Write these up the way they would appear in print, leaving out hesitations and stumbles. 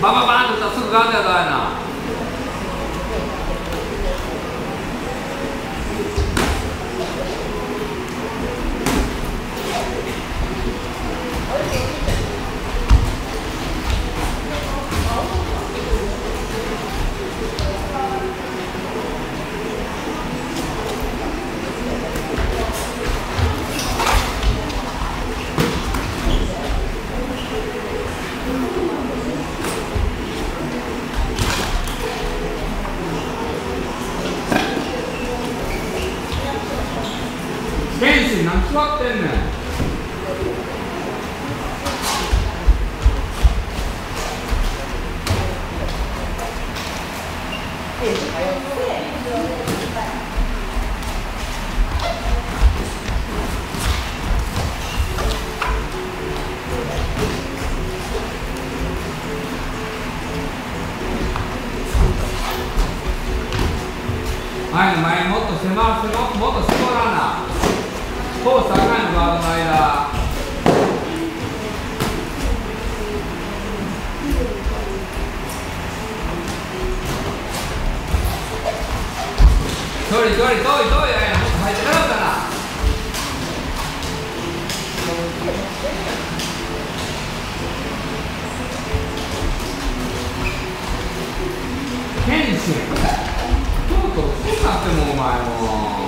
バンバンバンって打ったらすぐガードやだやな。天心何座ってんねん。前の前もっと狭くもっと絞らな。コース高いのガードの間。遠いやん。もっと入ってなかったな。天心とうとう遅くなってもお前も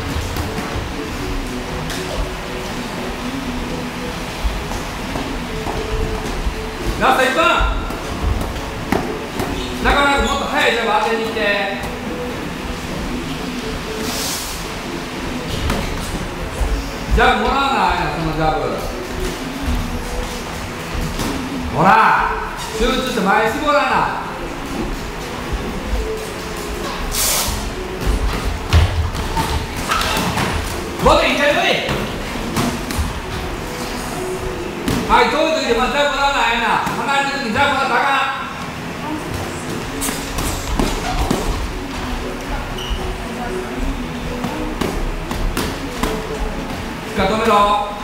ラスト1分。なかなかもっと速いジャブ当てにいって。ジャブもらわないな、そのジャブ。ほら集中して前絞らな。5点いける。はい、遠い時でまたジャブもらわないな。離れた時にジャブもらったらあかん。止めろ。